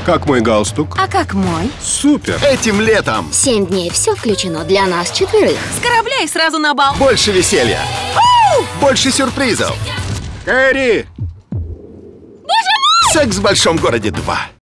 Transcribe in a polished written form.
Как мой галстук? А как мой? Супер! Этим летом 7 дней, все включено для нас 4. С корабля и сразу на бал. больше веселья, больше сюрпризов. Кэрри! Секс в большом городе 2.